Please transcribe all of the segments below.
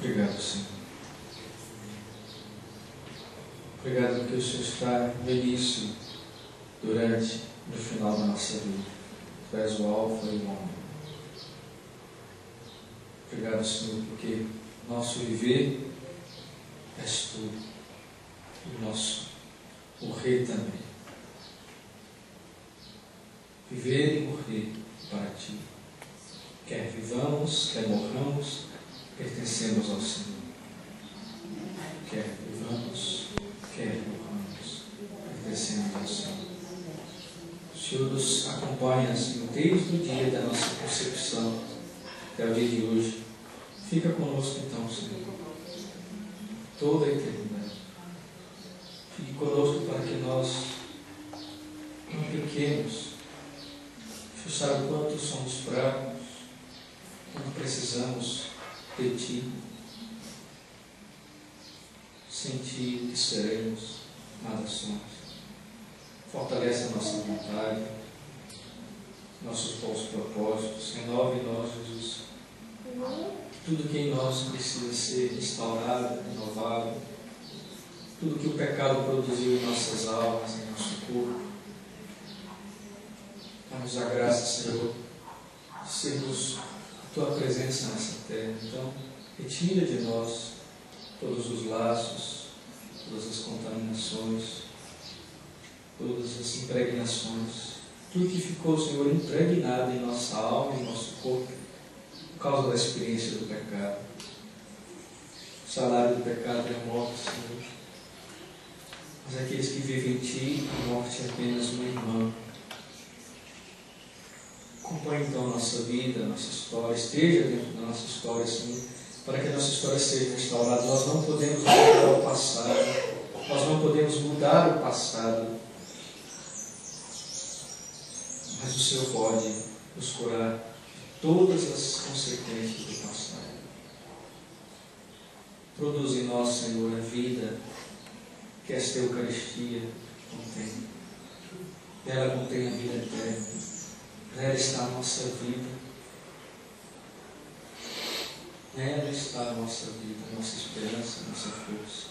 Obrigado, Senhor. Obrigado porque o Senhor está no início, durante e no final da nossa vida. Tu és o alfa e o ômega. Obrigado, Senhor, porque nosso viver és Tu. E o nosso morrer também. Viver e morrer para Ti. Quer vivamos, quer morramos, pertencemos ao Senhor. Quer vivamos, quer morramos, pertencemos ao Senhor. O Senhor nos acompanha, Senhor, desde o dia da nossa concepção até o dia de hoje. Fica conosco então, Senhor, toda a eternidade. Fique conosco para que nós não pequemos. O Senhor sabe quanto somos fracos, quanto precisamos de Ti. Sem Ti, que seremos, nada somos. Fortalece a nossa vontade, nossos bons propósitos. Renove em nós, Jesus, tudo que em nós precisa ser restaurado, renovado, tudo que o pecado produziu em nossas almas, em nosso corpo. Dá-nos a graça, Senhor, de sermos a Tua presença nessa terra. Então, retira de nós todos os laços, todas as contaminações, todas as impregnações, tudo que ficou, Senhor, impregnado em nossa alma, em nosso corpo, por causa da experiência do pecado. O salário do pecado é a morte, Senhor. Mas aqueles que vivem em Ti, a morte é apenas uma irmã. Acompanhe então a nossa vida, a nossa história, esteja dentro da nossa história, Senhor, para que a nossa história seja restaurada. Nós não podemos mudar o passado, nós não podemos mudar o passado, mas o Senhor pode nos curar de todas as consequências do passado. Produz em nós, Senhor, a vida que esta Eucaristia contém. Ela contém a vida eterna. Nela está a nossa vida. Nela está a nossa vida, a nossa esperança, a nossa força.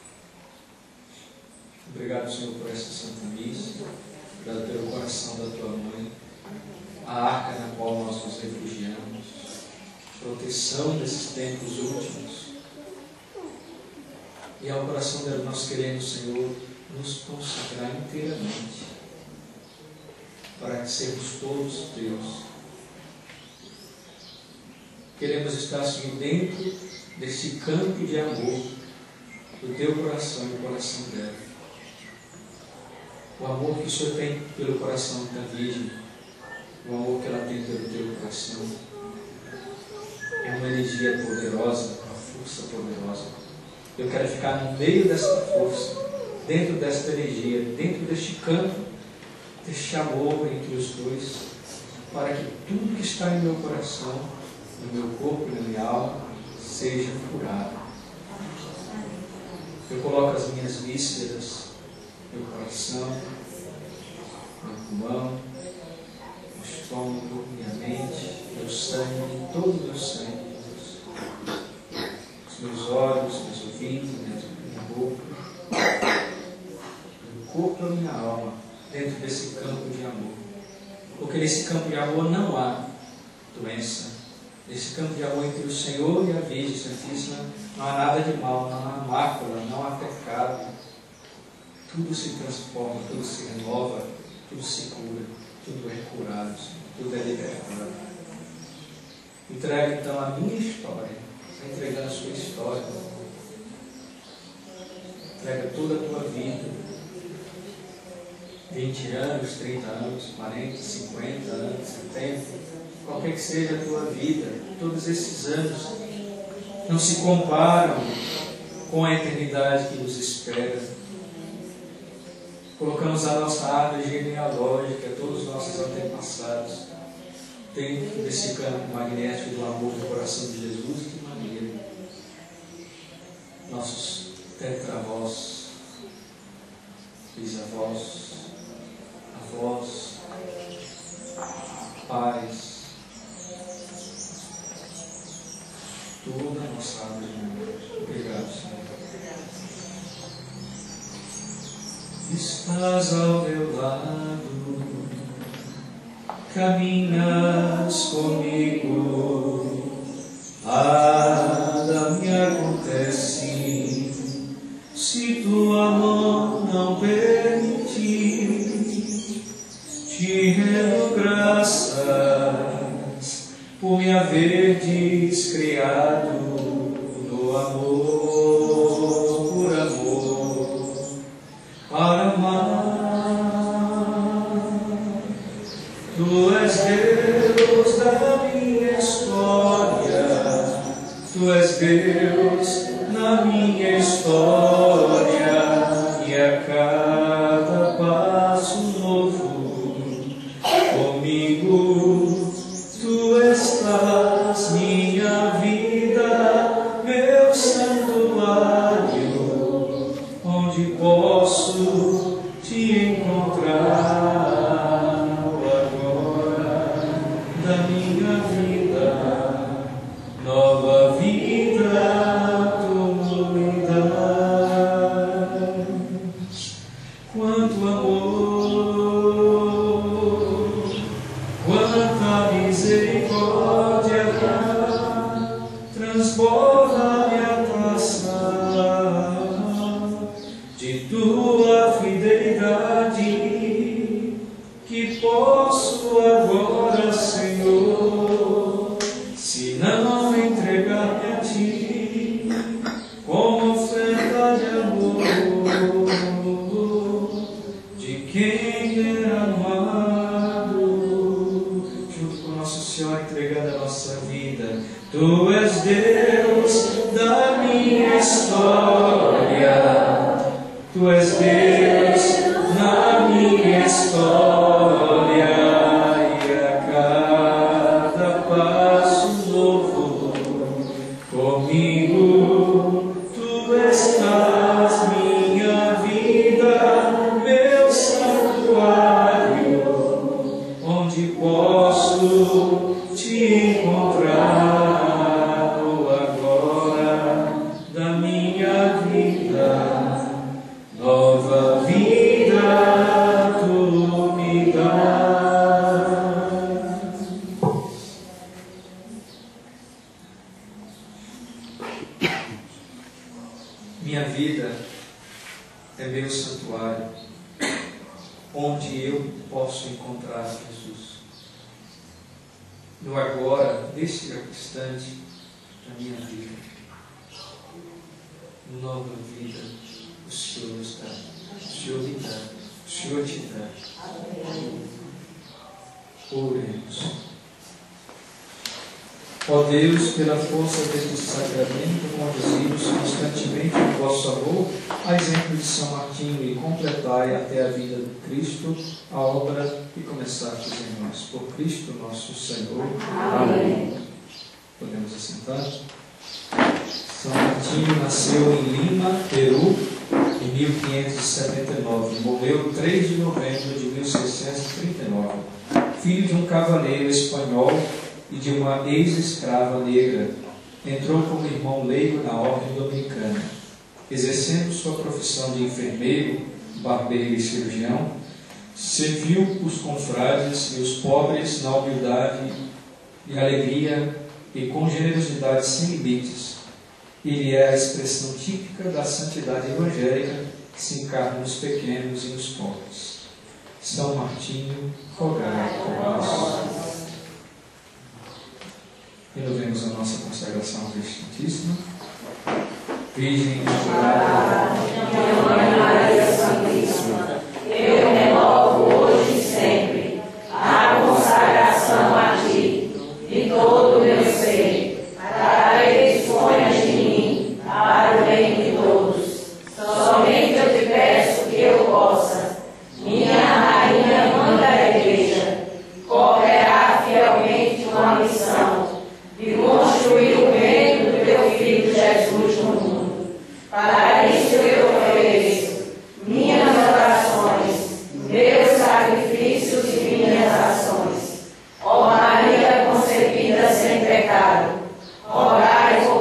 Obrigado, Senhor, por esta Santa Missa. Obrigado pelo coração da Tua Mãe, a arca na qual nós nos refugiamos, proteção desses tempos últimos. E ao coração dela nós queremos, Senhor, nos consagrar inteiramente, para que sermos todos Teus. Queremos estar, Senhor, dentro desse campo de amor do Teu coração e do coração dela. O amor que o Senhor tem pelo coração da Virgem, o amor que ela tem pelo Teu coração, é uma energia poderosa, uma força poderosa. Eu quero ficar no meio desta força, dentro desta energia, dentro deste campo, deste amor entre os dois, para que tudo que está em meu coração, no meu corpo e na minha alma, seja curado. Eu coloco as minhas vísceras, meu coração, meu pulmão, meu estômago, minha mente, meu sangue, todo o meu sangue, Jesus. Os meus olhos, meus ouvidos, minha boca, meu corpo e minha alma, dentro desse campo de amor. Porque nesse campo de amor não há doença. Nesse campo de amor entre o Senhor e a Virgem Santíssima não há nada de mal, não há mácula, não há pecado. Tudo se transforma, tudo se renova, tudo se cura, tudo é curado, tudo é libertado. Entrega então a minha história, está entregando a sua história. Entrega toda a tua vida, 20 anos, 30 anos, 40, 50 anos, 70, qualquer que seja a tua vida, todos esses anos não se comparam com a eternidade que nos espera. Colocamos a nossa árvore genealógica, todos os nossos antepassados, dentro desse campo magnético do amor do coração de Jesus, de maneira. Nossos tetravós, bisavós, avós, pais, toda a nossa água de memória. Obrigado, Senhor. Estás ao meu lado, caminhas comigo, nada me acontece se tua mão não permitir. Te rendo graças por me haverdes criado no amor, por amor, para amar. Tu és Deus da minha história, Tu és Deus na minha história, e a cada passo novo comigo Tu estás, minha vida, meu santuário, onde posso te encontrar agora da minha vida, nova vida Tu me dás. Quanto amor, quanta misericórdia, transborda minha taça de Tua fidelidade, que posso agora, Senhor, se não entregar-me a Ti como oferta de amor, de quem é amado, junto com Nossa Senhora, entregando a nossa vida. Tu és Deus da minha história, Tu és Deus na minha história, e a cada passo novo comigo Tu estás, minha vida, meu santuário, onde posso te encontrar agora da minha vida, nova vida Tu me dás. Minha vida é meu santuário, onde eu posso encontrar Jesus. No agora, neste instante da minha vida, nova vida, o Senhor nos dá, o Senhor me dá, o Senhor te dá. Oremos. Ó Deus, pela força deste sacramento, conduzimos constantemente o vosso amor, a exemplo de São Martinho, e completai até a vida do Cristo a obra que começastes em nós. Por Cristo nosso Senhor. Amém. Podemos assentar? São Martinho nasceu em Lima, Peru, em 1579. Morreu 3 de novembro de 1639. Filho de um cavaleiro espanhol e de uma ex-escrava negra, entrou como irmão leigo na ordem dominicana. Exercendo sua profissão de enfermeiro, barbeiro e cirurgião, serviu os confrades e os pobres na humildade e alegria e com generosidade sem limites. Ele é a expressão típica da santidade evangélica que se encarna nos pequenos e nos pobres. São Martinho, rogai por nós. Renovemos a nossa consagração ao Santíssimo. Virgem adorada, Mãe Maria Santíssima, eu renovo hoje e sempre a consagração a Ti de todo o meu ser, para que disponhas de mim para o bem de todos. Somente eu te peço que eu possa, minha Rainha Mãe da Igreja, cooperar fielmente com a missão de construir o reino do Teu Filho Jesus no mundo. Para isso eu ofereço minhas orações, meus sacrifícios e minhas ações. Ó Maria concebida sem pecado, rogai por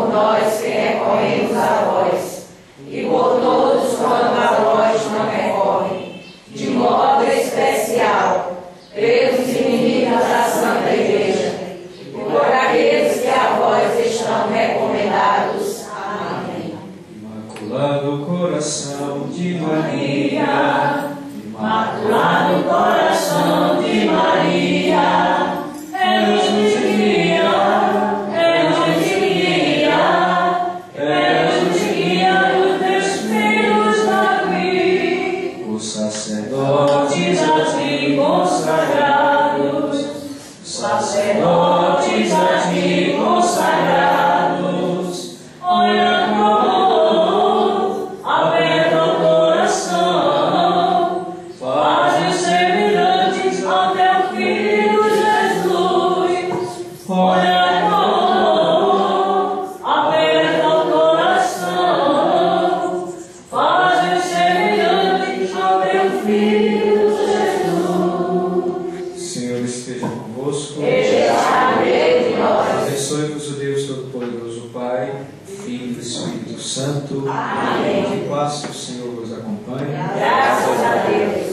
recorremos a vós, e por todos quanto a vós não recorrem, de modo especial, pelos inimigos da Santa Igreja, e por aqueles que a vós estão recomendados. Amém. Imaculado Coração de Maria, Imaculado Coração de Maria, é luz de guia, é luz de guia, é luz de guia dos teus filhos aqui, os sacerdotes a ti consagrados, sacerdotes a ti consagrados, olha com amor, aberta o coração, faz-os semelhantes ao teu Filho Jesus. Olha com amor, aberta o coração, faz-os semelhantes ao teu Filho Jesus. Senhor esteja convosco. Abençoe-vos o Deus Todo-Poderoso, Pai, Filho e Espírito Santo. Amém. Que paz do Senhor vos acompanhe. Graças a Deus.